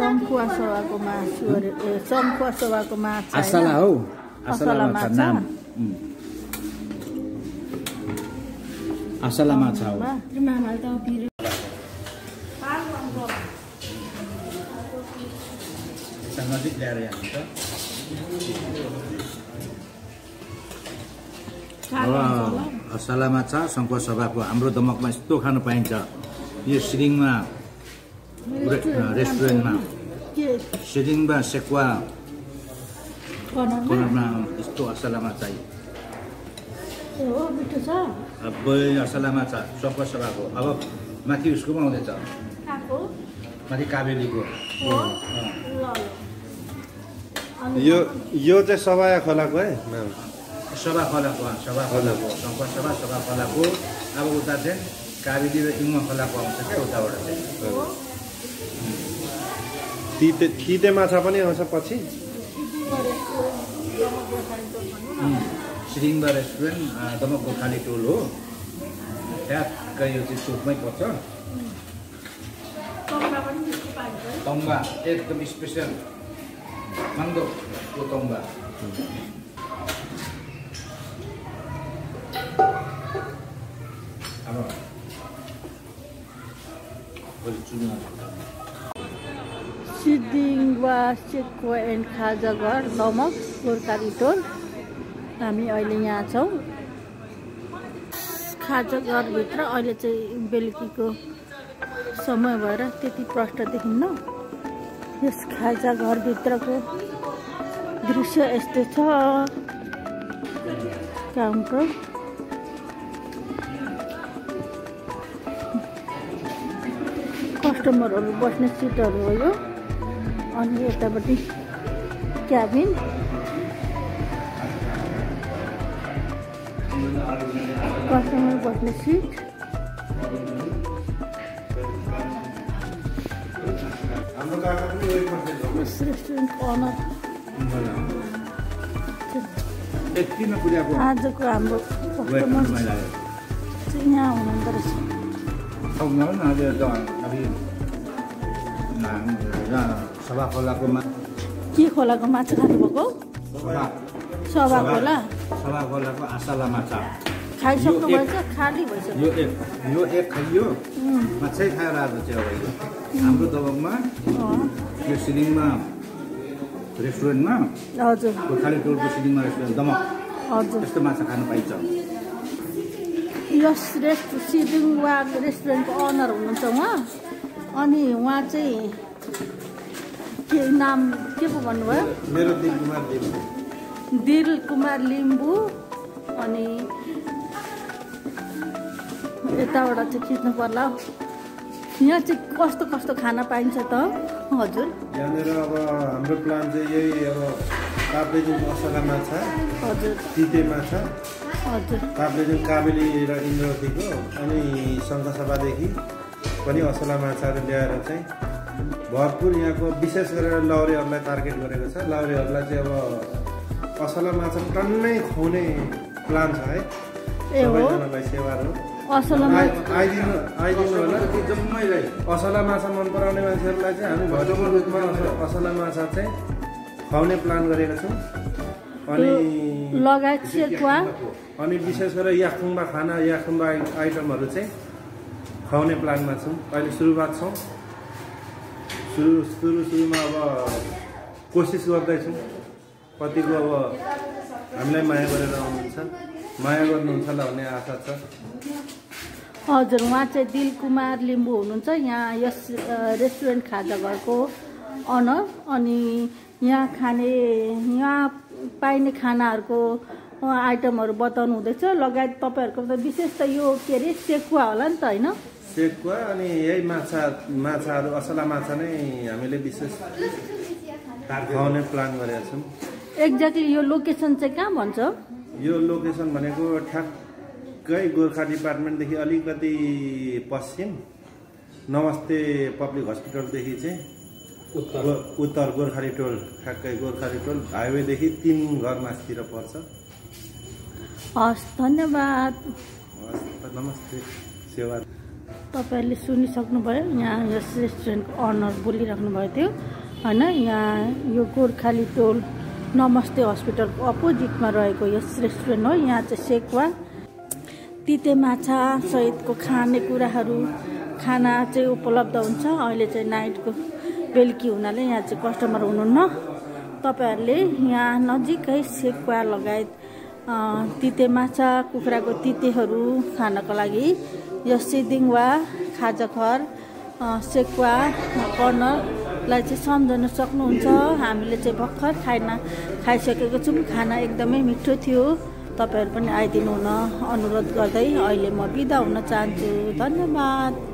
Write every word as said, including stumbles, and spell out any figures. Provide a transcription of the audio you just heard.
शङ्खुवा सवाको मासु अरे ए शङ्खुवा सवाको माछा असला हौ असला माछा नाम असला माछा हो मामाले त पिरे नजिक ल्याएर यहाँ असला माछा शङ्खुवा सभाको हाम्रो दमकमा यस्तो खानु पाइन्छ यो सिरिङमा रेस्टुरेन्टमा सिरिङमा सेकुवा कर्नरमा यस्तो असला माछा अब असला माछा शङ्खुवा सभाको अब माथि उसकोमा आउँदैछ माथि काबेलीको यो यो चाहिँ सभाया खोलाको है सभा खोलाको सभा खोलाको शङ्खुवा सभा सभा खोलाको अब उता चाहिँ काबेली र इङ्मा खोलाको आउँछ क्या उताबाट चाहिँ तिते तिते माछा पनि आउँछ पछि सिरिङबा रेस्टुरेन्ट दमक गोर्खाली टोल हो ठ्याक्कै यो चाहिँ चोकमै पर्छ तम्बा एकदम स्पेसल मान्दोको तम्बा अब सिद्धिङवा सेकुवा एन्ड खाजा घर दमक गोर्खाली टोल हामी अहिले यहाँ छौँ खाजा घरभित्र अहिले चाहिँ बेलुकीको समय भएर त्यति प्रष्ट देखिन्न यस खाजा घरभित्रको दृश्य यस्तो छ काउन्टर कस्टमरहरू बस्ने सिटहरू हो यो अनि यतापट्टि क्याबिन कस्टमर बस्ने सिट रेस्टुरेन्ट अनर आजको हाम्रो कस्टमर चाहिँ यहाँ हुनुहुँदो रहेछ सभा खोलाको के खोलाको माछा खानुभएको सभा खोला सभा खोलाको असला माछा खाइसक्नु भएछ खाली भइसक्यो यो एक यो एक खाइयो माछै खाएर आज चाहिँ अब हाम्रो दमकमा यो सिलिङमा रेस्टुरेन्टमा हजुर गोर्खाली टोलको सिलिङमा रेस्टुरेन्ट दमक हजुर यस्तो माछा खानु पाइन्छ यस रेस्ट सिद्धिङवा रेस्टुरेन्टको अनर हुनुहुन्छ उहाँ अनि उहाँ चाहिँ के नाम के पो भन्नुभयो मेरो दिल कुमार लिम्बू दिल कुमार लिम्बू अनि यताबाट चाहिँ खिच्नु पर्ला यहाँ चाहिँ कस्तो कस्तो खाना पाइन्छ त हजुर यहाँनिर अब हाम्रो प्लान चाहिँ यही अब काब्लेजुङ असला माछा हजुर तिते माछा हजुर काब्लेजुङ काबेली र इन्द्रवतीको अनि शङ्खसभादेखि पनि असला माछाहरू ल्याएर चाहिँ भरपुर यहाँको विशेष गरेर लाउरेहरूलाई टार्गेट गरेको छ लाउरेहरूलाई चाहिँ अब असला माछा टन्नै खुवाउने प्लान छ है सबैजनालाई सेवाहरू असला आइदिनु आइदिनु होला असला माछा मन पराउने मान्छेहरूलाई चाहिँ हामी भरपूर रूपमा असला माछा चाहिँ खुवाउने प्लान गरेका छौँ अनि लगायत सेकुवा अनि विशेष गरेर याखुङमा खाना याखुङमा आइटमहरू चाहिँ खुवाउने प्लानमा छौँ अहिले सुरुवात छौँ सुरु सुरु सुरुमा अब कोसिस गर्दैछौँ कतिको अब हामीलाई माया गरेर आउनुहुन्छ माया गर्नुहुन्छ होला भन्ने आशा छ हजुर उहाँ चाहिँ दिल कुमार लिम्बू हुनुहुन्छ यहाँ यस रेस्टुरेन्ट खाजा घरको अनर अनि यहाँ खाने यहाँ पाइने खानाहरूको आइटमहरू बताउनु हुँदैछ लगायत तपाईँहरूको त विशेष त यो के अरे सेकुवा होला नि त होइन सेकुवा अनि यही माछा माछाहरू असला माछा नै हामीले विशेष खुवाउने प्लान गरेका छौँ एक्ज्याक्टली यो लोकेसन चाहिँ कहाँ भन्छ यो लोकेसन भनेको ठ्याक्कै गोर्खा डिपार्टमेन्टदेखि अलिकति पश्चिम नमस्ते पब्लिक हस्पिटलदेखि चाहिँ उत्तर उत्तर गोर्खाली टोल ठ्याक्कै गोर्खाली टोल हाइवेदेखि तिन घर माथितिर पर्छ हस् धन्यवाद नमस्ते सेवा तपाईँहरूले सुनिसक्नुभयो यहाँ यस रेस्टुरेन्टको अनर बोलिराख्नु भएको थियो होइन। यहाँ यो गोर्खाली टोल नमस्ते हस्पिटलको अपोजिटमा रहेको यस रेस्टुरेन्ट हो। यहाँ चाहिँ सेक्वा तिते माछा सहितको खानेकुराहरू खाना चाहिँ उपलब्ध हुन्छ। अहिले चाहिँ नाइटको बेलुकी हुनाले यहाँ चाहिँ कस्टमर हुनुहुन्न। तपाईँहरूले यहाँ नजिकै सेक्वा लगायत तिते माछा कुखुराको तितेहरू खानको लागि यो सिदिङवा खाजाघर सेक्वा कर्नरलाई चाहिँ सम्झन सक्नुहुन्छ। हामीले चाहिँ भर्खर खाना खाइसकेको छौँ। खाना एकदमै मिठो थियो। तपाईँहरू पनि आइदिनु हुन अनुरोध गर्दै अहिले म बिदा हुन चाहन्छु। धन्यवाद।